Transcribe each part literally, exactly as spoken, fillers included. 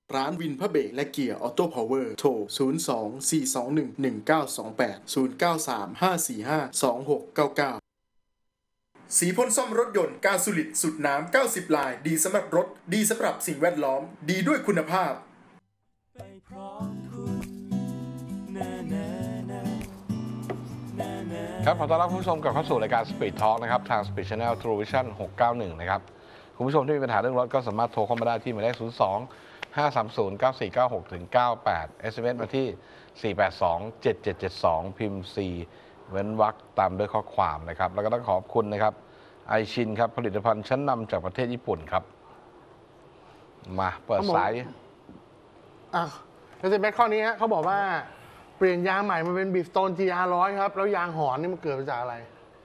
ร้านวินพระเบรกและเกียร์ออโต้พาวเวอร์โทรศูนย์ สอง สี่ สอง หนึ่ง หนึ่ง เก้า สอง แปด ศูนย์ เก้า สาม ห้า สี่ ห้า สอง หก เก้า เก้าสีพ่นซ่อมรถยนต์กาสูลิดสุดน้ำเก้าสิบลายดีสำหรับรถดีสำหรับสิ่งแวดล้อมดีด้วยคุณภาพครับขอต้อนรับคุณผู้ชมกลับเข้าสู่รายการ Speed Talk นะครับทาง Speed Channel True Vision หกเก้าหนึ่งนะครับคุณผู้ชมที่มีปัญหาเรื่องรถก็สามารถโทรเข้ามาได้ที่หมายเลขศูนย์ สอง ห้า สาม ศูนย์ เก้า สี่ เก้า หก ถึง เก้า แปด เอส เอ็ม เอส มาที่ สี่ แปด สอง เจ็ด เจ็ด เจ็ด สอง พิมพ์ C เว้นวรรคตามด้วยข้อความนะครับแล้วก็ต้องขอบคุณนะครับไอชินครับผลิตภัณฑ์ชั้นนำจากประเทศญี่ปุ่นครับมาเปิดสายอ่ะเอส เอ็ม เอส ข้อนี้ฮะเขาบอกว่าเปลี่ยนยางใหม่มาเป็นบีฟสโตน ที อาร์ หนึ่งร้อย ครับแล้วยางหอนนี่มันเกิดมาจากอะไร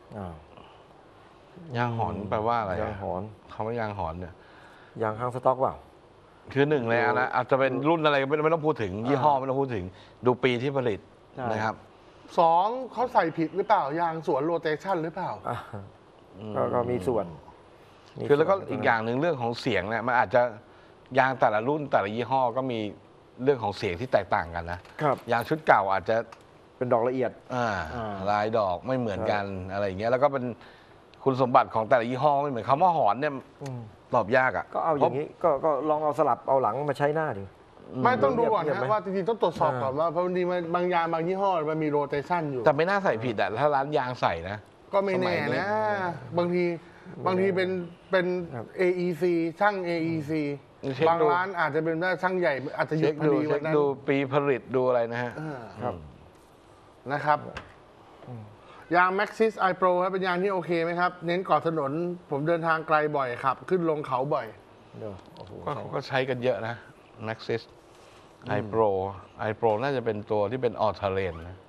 ยางหอนแปลว่าอะไรยางหอนคำว่ายางหอนเนี่ยยางข้างสต็อกเปล่าคือหนึ่งเลยนะอาจจะเป็นรุ่นอะไรไม่ไม่ต้องพูดถึงยี่ห้อไม่ต้องพูดถึงดูปีที่ผลิตนะครับสองเขาใส่ผิดหรือเปล่ายางสวนโรเตชันหรือเปล่าก็มีส่วนคือแล้วก็อีกอย่างหนึ่งเรื่องของเสียงเนี่ยมันอาจจะยางแต่ละรุ่นแต่ละยี่ห้อก็มีเรื่องของเสียงที่แตกต่างกันนะครับยางชุดเก่าอาจจะเป็นดอกละเอียดลายดอกไม่เหมือนกันอะไรอย่างเงี้ยแล้วก็เป็นคุณสมบัติของแต่ละยี่ห้อไม่เหมือนคำว่าหอนเนี่ยตอบยากอ่ะก็เอาอย่างนี้ก็ก็ลองเอาสลับเอาหลังมาใช้หน้าดิไม่ต้องดูก่อนนะว่าจริงๆต้องตรวจสอบก่อนว่าเพราะบางทีบางยางบางยี่ห้อมันมีโรเตชันอยู่แต่ไม่น่าใส่ผิดอ่ะถ้าร้านยางใส่นะก็ไม่แน่นะบางทีบางทีเป็นเป็น เอ อี ซี ช่าง เอ อี ซี บางร้านอาจจะเป็นช่างใหญ่อาจจะหยุดพอดีวันนั้นดูปีผลิตดูอะไรนะฮะครับนะครับยาง Maxxis i Pro ครับเป็นยางที่โอเคไหมครับเน้นเกาะถนนผมเดินทางไกลบ่อยครับขึ้นลงเขาบ่อยก็เขาก็ใช้กันเยอะนะ Maxxis i Pro i Pro น่าจะเป็นตัวที่เป็นออเทเรนนะ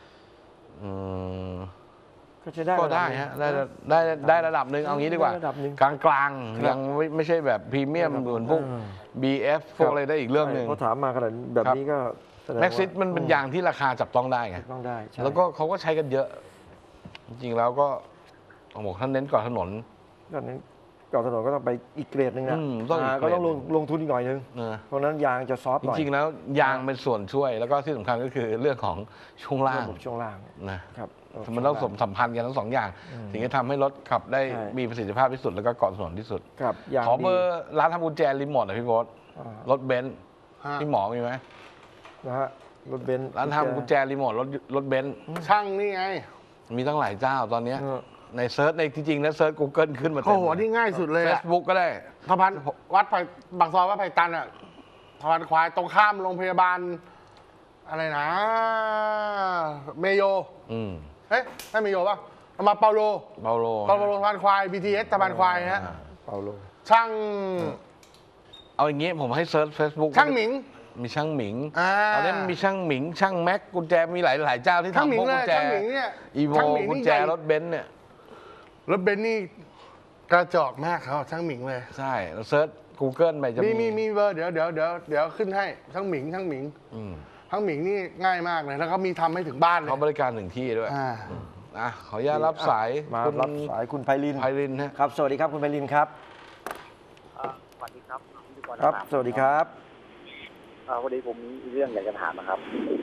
ก็จะได้ก็ได้ฮะได้ได้ได้ระดับหนึ่งเอางี้ดีกว่ากลางกลางยังไม่ไม่ใช่แบบพรีเมียมเหมือนพวก บี เอฟ พวกอะไรได้อีกเรื่องหนึ่งเขาถามมาขนาดแบบนี้ก็แม็กซิสมันเป็นยางที่ราคาจับต้องได้ไงต้องได้แล้วก็เขาก็ใช้กันเยอะจริงๆแล้วก็โอ้โหท่านเน้นเกาะถนนก็เน้นเกาะถนนก็ต้องไปอีกเกรดหนึ่งนะก็ต้องลงลงทุนอีกหน่อยนึงเพราะนั้นยางจะซอฟต์หน่อยจริงๆแล้วยางเป็นส่วนช่วยแล้วก็ที่สำคัญก็คือเรื่องของช่วงล่างช่วงล่างนะครับมันต้องสมสัมพันธ์กันทั้งสองอย่างถึงจะทำให้รถขับได้มีประสิทธิภาพที่สุดแล้วก็เกาะถนนที่สุดขอเบอร์ร้านทำกุญแจรีโมทหน่อยพี่โบ๊ทรถเบนซ์พี่หมอมีไหมนะฮะรถเบนซ์ร้านทำกุญแจรีโมทรถรถเบนซ์ช่างนี่ไงมีตั้งหลายเจ้าตอนนี้ในเซิร์ชในจริงๆแล้วเซิร์ช Google ขึ้นมาเต็มโอ้โหนี่ง่ายสุดเลย Facebook ก็ได้สะพานวัดไผ่บางซอยวัดไผ่ตันอ่ะสะพานควายตรงข้ามโรงพยาบาลอะไรนะเมโยเฮ้ยไม่เมโยป่ะมาเปาโลเปาโลเปาโลสะพานควาย บี ที เอส สะพานควายฮะเปาโลช่างเอาอย่างงี้ผมให้เซิร์ช Facebook ช่างหมิงมีช่างหมิงตอนนี้มีช่างหมิงช่างแม็กกุญแจมีหลายหลายเจ้าที่ทำพวกกุญแจอีโวกุญแจรถเบนซ์เนี่ยรถเบนซ์นี่กระจอกมากเขาช่างหมิงเลยใช่เราเซิร์ช Google ไปจะมีมีมีเบอร์เดี๋ยวเดี๋ยวเดี๋ยวเดี๋ยวขึ้นให้ช่างหมิงช่างหมิงช่างหมิงนี่ง่ายมากเลยแล้วเขามีทำให้ถึงบ้านเลยเขาบริการหนึ่งที่ด้วยอ่ะขออนุญาตรับสายมารับสายคุณไพลินไพลินครับสวัสดีครับคุณไพลินครับสวัสดีครับครับสวัสดีครับพอดีผมมีเรื่องอยากจะถามนะครับ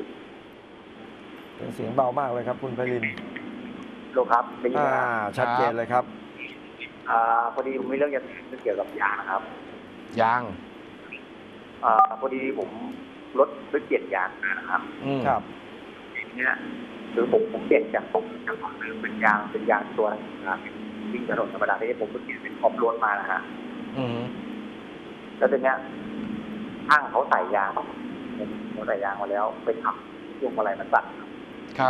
เป็นเสียงเบามากเลยครับคุณไพลินโลครับเป็นยังไงชัดเจนเลยครับอ่าพอดีผมมีเรื่องจะเกี่ยวกับยางนะครับยางอ่าพอดีผมรถไปเปลี่ยนยางนะครับครับเนี่ยคือผมผมเปลี่ยนจากผมจากของเดิมเป็นยางเป็นยางตัวนะครับวิ่งถนนธรรมดาที่ผมเปลี่ยนเป็นออฟโรดมานะฮะแล้วทีเนี้ยช่างเขาใส่ยางเขาใส่ยางมาแล้วไปขับช่วงอะไรมันตัดครับ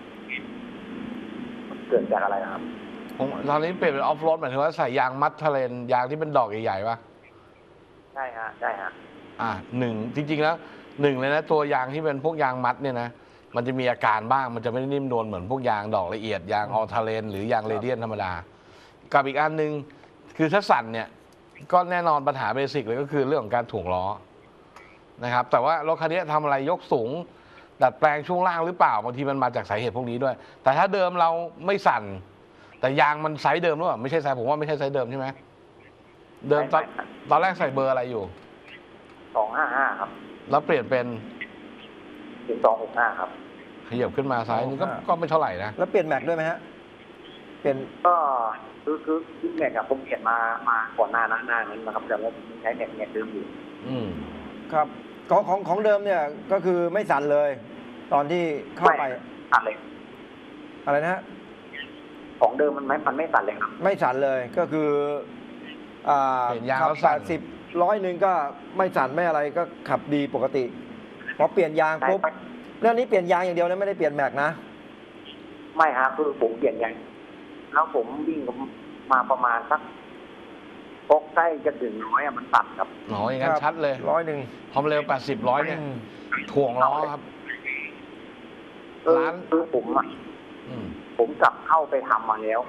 เกิดจากอะไรครับผมตอนนี้เปลี่ยนเป็นออฟโรดหมายถึงว่าใส่ยางมัดทะเลนยางที่เป็นดอกใหญ่ๆป่ะใช่ฮะใช่ฮะอ่าหนึ่งจริงๆแล้วหนึ่งเลยนะตัวยางที่เป็นพวกยางมัดเนี่ยนะมันจะมีอาการบ้างมันจะไม่ได้นิ่มนวลเหมือนพวกยางดอกละเอียดยางออทาเลนหรือยางเรเดียนธรรมดากับอีกอันหนึ่งคือถ้าสั่นเนี่ยก็แน่นอนปัญหาเบสิกเลยก็คือเรื่องของการถ่วงล้อนะครับแต่ว่ารถคันนี้ทำอะไรยกสูงดัดแปลงช่วงล่างหรือเปล่าบางทีมันมาจากสาเหตุพวกนี้ด้วยแต่ถ้าเดิมเราไม่สั่นแต่ยางมันไซส์เดิมหรือเปล่าไม่ใช่ไซส์ผมว่าไม่ใช่ไซส์เดิมใช่ไหมเดิมตอนตอนแรกใส่เบอร์อะไรอยู่สองห้าห้าครับแล้วเปลี่ยนเป็นถึงสองหกห้าครับขยับขึ้นมาซ้ายนึงก็สองห้าก็ไม่เท่าไหร่นะแล้วเปลี่ยนแม็กด้วยไหมฮะเปลี่ยนก็คือคือคือแม็กกับผมเปลี่ยนมามาก่อนหน้านั้นหน้านั้นนะครับแต่ว่าผมยังใช้แม็กแม็กเดิมอยู่อืมครับของของของเดิมเนี่ยก็คือไม่สั่นเลย ตอนที่เข้าไปสั่นเลยอะไรนะฮะของเดิมมันไม่มันไม่สั่นเลยครับไม่สั่นเลยก็คืออ่าเปลี่ยนยางขัแล้วแปสั่นดสิบร้อยหนึ่งก็ไม่สั่นไม่อะไรก็ขับดีปกติพอเปลี่ยนยางปุ๊บเรื่องนี้เปลี่ยนยางอย่างเดียวนะไม่ได้เปลี่ยนแม็กนะไม่ฮะคือผมเปลี่ยนยางแล้วผมวิ่งมาประมาณสักพกใกล้จะถึงร้อยอะมันตัดครับหนออย่างนั้นชัดเลยร้อยหนึ่งความเร็วแปดสิบร้อยเนี่ยถ่วงล้อครับคือร้านคือผมอะอืมผมกลับเข้าไปทำมาแล้ว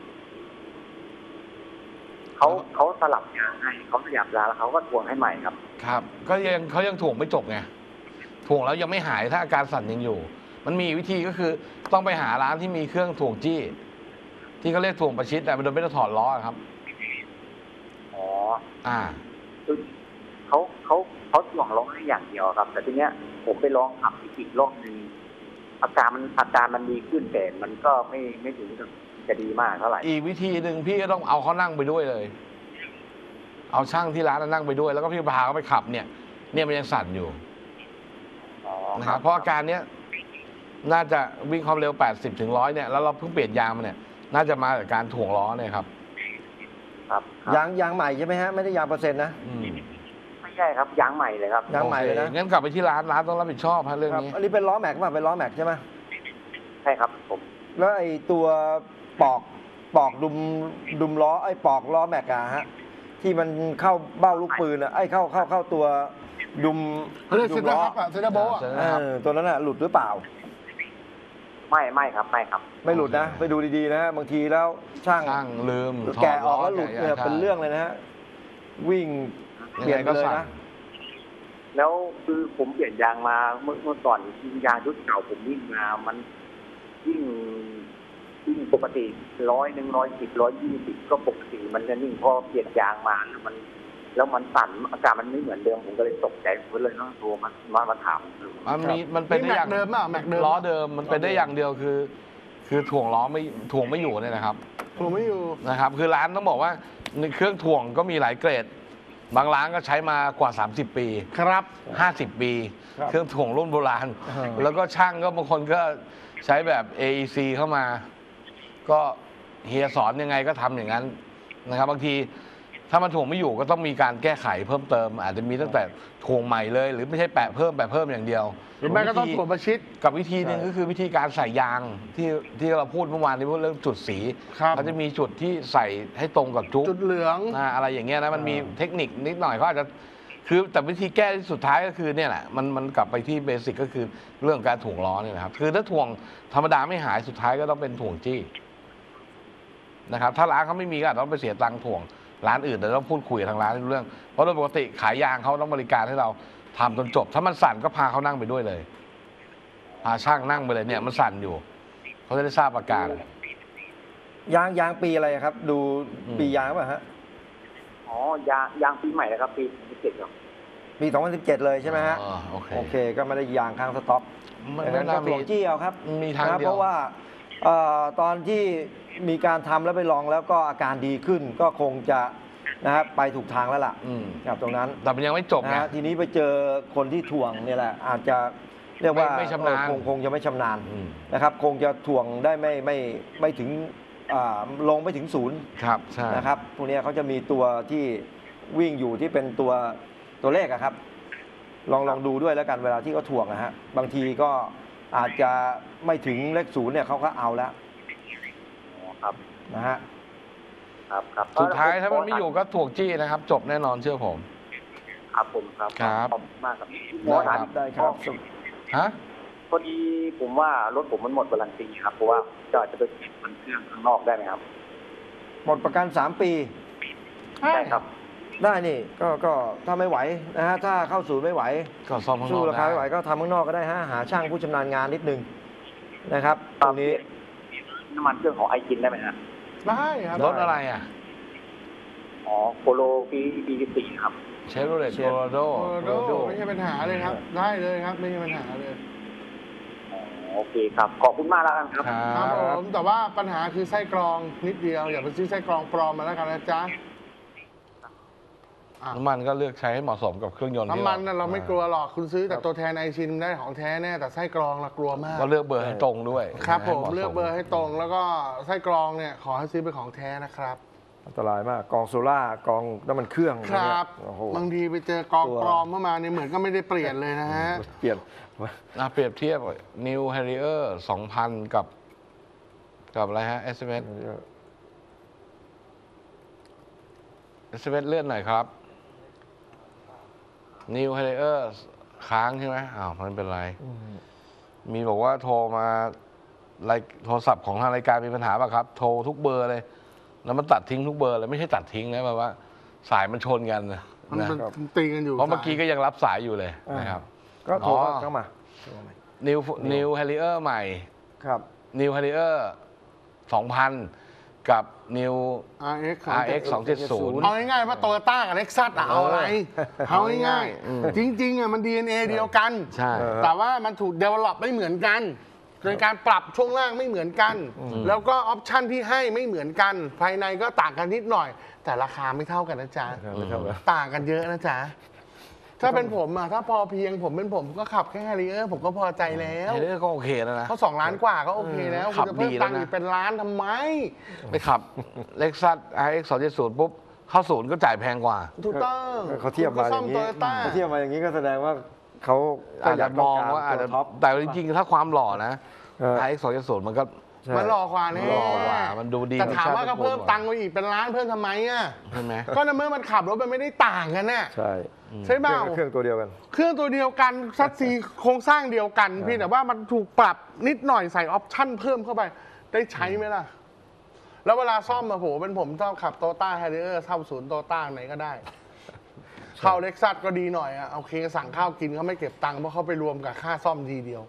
เขาเขาสลับยางให้เขาสลับยางแล้วเขาก็ทวงให้ใหม่ครับครับ ก็ยังเขายังถ่วงไม่จบไงถ่วงแล้วยังไม่หายถ้าอาการสั่นยังอยู่ มันมีวิธีก็คือต้องไปหาร้านที่มีเครื่องถ่วงจี้ ที่เขาเรียกถ่วงประชิดแต่มันโดยไม่ต้องถอดล้อครับอ๋ออ่าคือเขาเขาเขาถ่วงล้อให้อย่างเดียวครับ แต่ทีเนี้ย ผมไปลองขับอีกรอบหนึ่งอาการมันอาการมันดีขึ้นแต่มันก็ไม่ไม่ถึงกับจะดีมากเท่าไหร่อีกวิธีหนึ่งพี่ก็ต้องเอาเขานั่งไปด้วยเลย เอาช่างที่ร้านนั่งไปด้วย แล้วก็พี่พาเขาไปขับเนี่ย เนี่ยมันยังสั่นอยู่อ๋อนะครับ เพราะอาการเนี้ยน่าจะวิ่งความเร็วแปดสิบถึงร้อยเนี่ย แล้วเราเพิ่งเปลี่ยนยางมาเนี่ย น่าจะมาจากการถ่วงล้อเนี่ยครับครับครับยางยางใหม่ใช่ไหมฮะไม่ได้ยางเปอร์เซ็นต์นะอืมไม่ใช่ครับยางใหม่เลยครับยางใหม่เลยนะโอคงั้นกลับไปที่ร้านร้านต้องรับผิดชอบฮะเรื่องครับนี้อันนี้เป็นล้อแม็กป่ะเป็นล้อแม็กใช่ไหมใช่ครับผมแล้วไอ้ตัวปอกปอกดุมดุมล้อไอ้ปอกล้อแม็กอะฮะที่มันเข้าเบ้าลูกปืนอะไอ้เข้าเข้าเข้าตัวดุมเขาเรียกดุเซมนเตอล้ร์อคัพอะเซนเตอร์โบว์อะเอเออตัวนั้นอะหลุดหรือเปล่าไม่ไม่ครับไม่ครับไม่หลุดนะ ไปดูดีๆนะฮะบางทีแล้วช่างช่างลืมถแกะดออกแล้วหลุดเนี่ยใช่เป็นเรื่องเลยนะฮะวิ่งเปลี่ยนไปเลยนะแล้วคือผมเปลี่ยนยางมาเมื่อเมื่อก่อนยางชุดเก่าผมวิ่งมา มันวิ่งวิ่งปกติร้อยหนึ่งร้อยสิบร้อยยี่สิบก็ปกติมันจะนิ่งพอเปลี่ยนยางมาแล้วมัน แล้วมันสั่นอาการมันไม่เหมือนเดิมผมก็เลยตกใจผมก็เลยต้องโทรมามามาถามดูมันมีมันเป็นได้อย่างนี่แม็กเดิมอะแม็กเดิมล้อเดิมมันเป็นได้อย่างเดียวคือ คือถ่วงล้อไม่ถ่วงไม่อยู่เนี่ยนะครับผมไม่อยู่นะครับ คือร้านต้องบอกว่าในเครื่องถ่วงก็มีหลายเกรด บางร้านก็ใช้มากว่า สามสิบ ปีครับห้าสิบ ปีครับเครื่องถ่วงรุ่นโบราณอ่าแล้วก็ช่างก็บางคนก็ใช้แบบ เอ อี ซี เข้ามา ก็เฮียสอนยังไงก็ทำอย่างนั้นนะครับ บางทีถ้ามันถ่วงไม่อยู่ก็ต้องมีการแก้ไขเพิ่มเติม อาจจะมีตั้งแต่ถ่วงใหม่เลย หรือไม่ใช่แปะเพิ่มแปะเพิ่มอย่างเดียวหรือไม่ก็ต้องตรวจประชิดกับวิธีหนึ่งก็คือวิธีการใส่ยางที่ที่เราพูดเมื่อวานนี้พูดเรื่องจุดสีครับเขาจะมีจุดที่ใส่ให้ตรงกับจุกจุดเหลืองอ่าอะไรอย่างเงี้ยนะมันมีเทคนิคนิดหน่อยเขาอาจจะคือแต่วิธีแก้ที่สุดท้ายก็คือเนี่ยแหละมันมันกลับไปที่เบสิกก็คือเรื่องการถ่วงล้อเนี่ยนะครับคือถ้าถ่วงธรรมดาไม่หายสุดท้ายก็ต้องเป็นถ่วงจี้นะครับถ้าร้านเขาไม่มีก็อาจจะต้องไปเสียตังค์ถ่วงร้านอื่นแต่ต้องพูดคุยกับทางร้านให้รู้เรื่องเพราะโดยปกติขายยางเขาต้องบริการให้เราทำจนจบ ถ้ามันสั่นก็พาเขานั่งไปด้วยเลยพาช่างนั่งไปเลยเนี่ยมันสั่นอยู่เขาจะได้ทราบอาการยางยางปีอะไรครับ ดูอืมปียางป่ะฮะอ๋อยางยางปีใหม่แล้วครับปีสิบเจ็ดครับปีสองพันสิบเจ็ดเลยใช่ไหมฮะอ๋อโอเคโอเคก็ไม่ได้ยางค้างสต็อกไม่ดังไม่นั้นก็น่าถ่มีวงจี้เอาครับมีทางนะเดียวเพราะว่าเอ่อตอนที่มีการทำแล้วไปลองแล้วก็อาการดีขึ้น ก็คงจะนะครับไปถูกทางแล้วล่ะอืมกับตรงนั้นแต่มันยังไม่จบนะไงฮะทีนี้ไปเจอคนที่ถ่วงเนี่ยแหละ อาจจะเรียกว่าไม่ไม่ชำนาญเออคงคงจะไม่ชำนาญอืมนะครับ คงจะถ่วงได้ไม่ไม่ไม่ถึงอ่าลงไม่ถึงศูนย์ครับใช่นะครับพวกเนี้ยเขาจะมีตัวที่วิ่งอยู่ที่เป็นตัวตัวเลขอะครับ ลองลองดูด้วยแล้วกันเวลาที่เขาถ่วงนะฮะบางทีก็อาจจะไม่ถึงเลขศูนย์เนี่ยเขาก็เอาแล้วอ๋อครับนะฮะครับครับสุดท้ายถ้ามันไม่อยู่ก็ถ่วงจี้นะครับ จบแน่นอนเชื่อผมครับผมครับครับขอบคุณมากครับหมอถามได้ครับฮะพอดีผมว่ารถผมมันหมดวารันตีครับเพราะว่าจะจะไปเก็บมันเครื่องข้างนอกได้ไหมครับหมดประกันสามปีได้ครับได้นี่ก็ก็ถ้าไม่ไหวนะฮะถ้าเข้าศูนย์ไม่ไหวก็ซ่อมข้างนสู้อกราคาไม่ไหวได้ก็ทำข้างนอกก็ได้ฮะหาช่างผู้ชำนาญงานนิดนึงนะครับตรงนี้น้ำมันเครื่องของไอจินได้ไหมฮะได้ครับรถอะไรอ่ะอ๋อโปโลปีปีสี่ครับเชฟโรเลตโคโลราโดโอ้โหไม่ใช่ปัญหาเลยครับ ได้เลยครับไม่ใช่ปัญหาเลยโอเคครับขอบคุณมากแล้วกันครับครับผมแต่ว่าปัญหาคือไส้กรองนิดเดียวอย่าไปซื้อไส้กรองปลอมมาแล้วกันนะจ๊ะน้ำมันก็เลือกใช้ให้เหมาะสมกับเครื่องยนต์ที่น้ำมันน่ะเราไม่กลัวหรอกคุณซื้อแต่ตัวแทนไอชินได้ของแท้แน่แต่ไส้กรองเรากลัวมากก็เลือกเบอร์ให้ตรงด้วยครับผมให้หาะสเลือกเบอร์ให้ตรงแล้วก็ไส้กรองเนี่ยขอให้ซื้อเป็นของแท้นะครับอันตรายมากกองโซล่ากองน้ำมันเครื่องครับโอ้โหบางทีไปเจอกองตัวปลอมเข้ามาเนี่ยเหมือนก็ไม่ได้เปลี่ยนเลยนะฮะเปลี่ยนอ่ะเปรียบเทียบ New Harrier สองพัน กับ กับอะไรฮะ เอส เอ็ม เอส เอส เอ็ม เอส เลื่อนหน่อยครับ New Harrier ค้างใช่ไหมอ้าวมันเป็นไร มีบอกว่าโทรมาไลน์โทรศัพท์ของทางรายการมีปัญหาป่ะครับ โทรทุกเบอร์เลย แล้วมันตัดทิ้งทุกเบอร์เลยไม่ใช่ตัดทิ้งนะแบบว่า สายมันชนกันนะมันนะมันตีกันอยู่เพราะเมื่อกี้ก็ยังรับสายอยู่เลยนะครับก็โทรอ๋อเข้ามา New New Harrier ใหม่ครับ New Harrier สองพัน กับ New อาร์ เอ็กซ์อาร์ เอ็กซ์ สองเจ็ดศูนย์เอาง่ายๆว่าโตโยต้ากับเล็กซัสเอาอะไรเอาง่ายๆจริงๆอ่ะมัน ดี เอ็น เอ เดียวกันใช่แต่ว่ามันถูก develop ไม่เหมือนกันโดยการปรับช่วงล่างไม่เหมือนกัน แล้วก็ออปชันที่ให้ไม่เหมือนกัน ภายในก็ต่างกันนิดหน่อย แต่ราคาไม่เท่ากันนะจ๊ะไม่เท่ากันต่างกันเยอะนะจ๊ะ ถ้าเป็นผมอ่ะถ้าพอเพียงผมเป็นผมก็ขับแค่แฮร์ริเออร์ผมก็พอใจแล้วเฮเดอร์ก็โอเคแล้วนะเขาสองล้านกว่าก็โอเคแล้วขัคุณบจะเพิ่มดีแล้วนะตังค์อีกเป็นล้านทำไมไปขับ Lexus อาร์ เอ็กซ์ สองเจ็ดศูนย์ปุ๊บ เข้าศูนย์ก็จ่ายแพงกว่าถูกต้องเขาเทียบมาอย่างนี้นี้ต้าเขาเทียบมาอย่างนี้ก็แสดงว่าเขาก็อาจอยาจะกมต้องการว่าอาจจะตัวท็อปแต่จริงๆถ้าความหล่อนะเอออาร์ เอ็กซ์ สองเจ็ดศูนย์มันก็ใช่มันหล่อกว่าแน่หล่อกว่ามันดูดีแต่ถามว่ามันก็ชาติเพิ่มตระกูลตังค์ไปอีกเป็นล้านเพิ่มทำไมอ่ะใช่ไหมก็ในเมื่อมันขับรถมันไม่ได้ต่างกันน่ะใช่ใช่เปล่าเครื่องตัวเดียวกันเครื่องตัวเดียวกันซัดซีโครงสร้างเดียวกันเพียงแต่ว่ามันถูกปรับนิดหน่อยใส่ออปชั่นเพิ่มเข้าไป ได้ใช้ไหมล่ะ แล้วเวลาซ่อมมาโหเป็นผมชอบขับโตต้าแฮร์ริเออร์เข้าศูนย์โตต้าไหนก็ได้ เข้าเล็กซัสก็ดีหน่อยอ่ะโอเคสั่งข้าวกินเขาไม่เก็บตังค์เพราะเขาไปรวมกับค่าซ่อมทีเดียว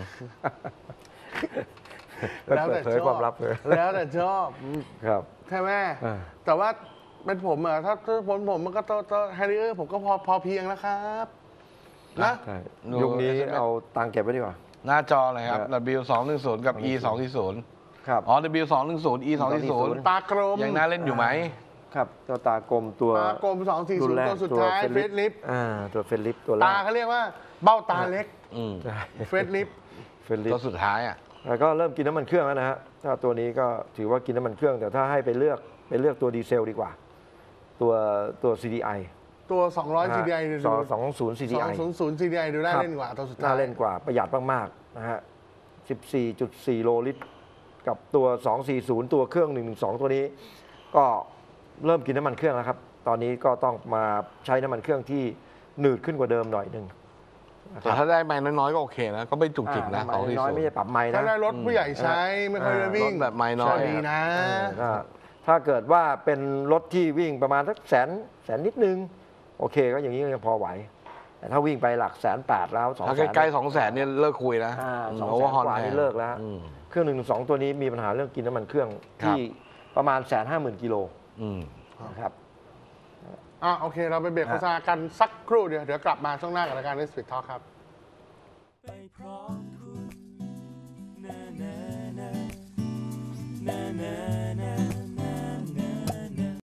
แล้วแต่เปิดเผยชอบความลับเลยแล้วแต่ชอบครับใช่ไหมอ่าแต่ว่าเป็นผมอะถ้าถ้าผมผมมันก็ตัวแฮร์ริเออร์ผมก็พอพอเพียงแล้วครับนะใช่ดูยุคนี้เอสเอ็มเอสเอาตังค์เก็บไว้ดีกว่าหน้าจอเลยครับเออดับเบิลยู สองหนึ่งศูนย์ กับ อี สองสี่ศูนย์ครับอ๋อ ดับเบิลยู สองหนึ่งศูนย์ อี สองสี่ศูนย์ตากลมยังน่าเล่นอยู่ไหมครับตัวตากลมตัวตากลมสองสี่ศูนย์แรกตัวสุดท้ายเฟสลิฟอ่าตัวเฟสลิฟตัวแรตาก เขาเรียกว่าเบ้าตาเล็กอืมใช่เฟสลิฟเฟสลิฟตัวสุดท้ายอ่ะแล้วก็เริ่มกินน้ำมันเครื่องแล้วนะฮะถ้าตัวนี้ก็ถือว่ากินน้ำมันเครื่อง แต่ถ้าให้ไปเลือกไปเลือกตัวดีเซลดีกว่า ตัวตัว ซี ดี ไอตัว สองร้อย ซี ดี ไอ ดูสองสองศูนย์ ซี ดี ไอสองศูนย์ ซี ดี ไอ ดูน่าเล่นกว่าตัวสุดท้ายน่าเล่นกว่าประหยัดมากๆนะฮะ สิบสี่จุดสี่ โลลิตร กับตัว สองสี่ศูนย์ ตัวเครื่อง หนึ่งหนึ่งสอง ตัวนี้ ก็เริ่มกินน้ำมันเครื่องแล้วครับ ตอนนี้ก็ต้องมาใช้น้ำมันเครื่องที่หนืดขึ้นกว่าเดิมหน่อยหนึ่งนะคแต่รับถ้าได้ไม้น้อยๆก็โอเคนะ ก็ไม่จุกจิกนะอ่าสองสี่น้อยศูนไม่ย์ใช่ปรับไม้นะถ้าได้รถผู้ใหญ่ใช้ไม่ค่อยได้วิ่งรถแบบไม้น้อยก็ดีนะเออถ้าถ้าเกิดว่าเป็นรถที่วิ่งประมาณสักแสนแสนนิดนึง โอเคก็อย่างนี้ก็ยังพอไหว แต่ถ้าวิ่งไปหลักแสนแปดแล้วสองถ้าแสนใกล้ๆสองแสนเนี่ยเลิกคุยนะอ่าสองโอแสเวอน ร์ฮอนกว่านี่เลิกแล้วอืมเครื่องหนึ่งสองตัวนี้มีปัญหาเรื่องกินน้ำมันเครื่องครับที่ประมาณแสนห้าหมื่นกิโลอืมนะครับอ่ะโอเค เราไปเบรกโฆษณากันสักครู่เดียวเดี๋ยวกลับมาช่วงหน้ากับรายการ Next Week Talk ครับไปพร้อม